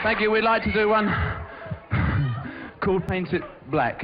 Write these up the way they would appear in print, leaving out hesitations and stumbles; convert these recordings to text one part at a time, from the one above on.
Thank you. We'd like to do one called Paint It Black.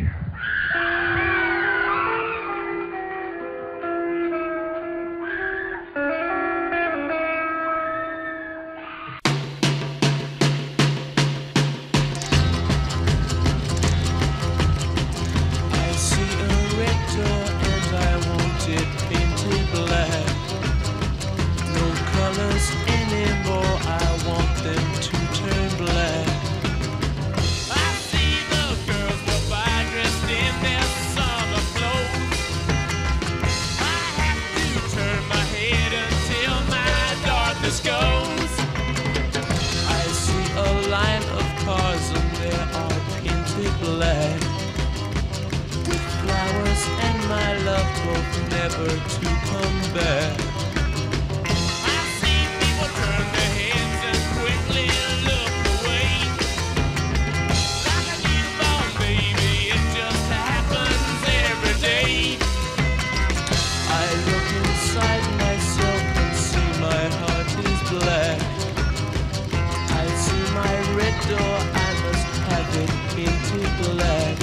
Never to come back. I see people turn their heads and quickly look away. Like a newborn baby, it just happens every day. I look inside myself and see my heart is black. I see my red door, I must have it painted black.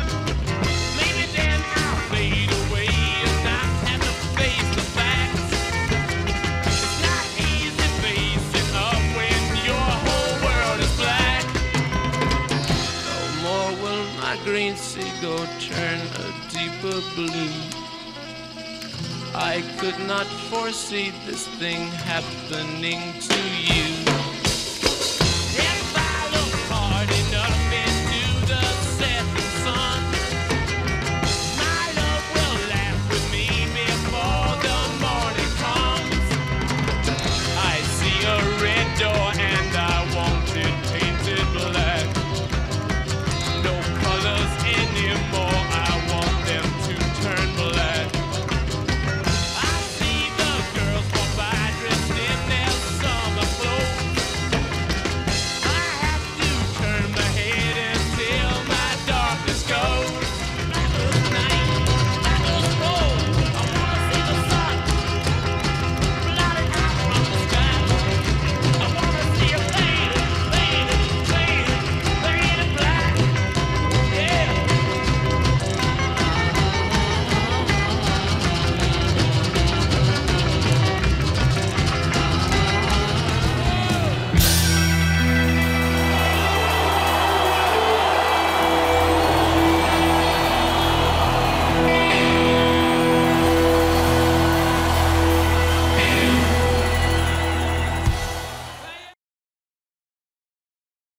Green seagull turn a deeper blue. I could not foresee this thing happening to you.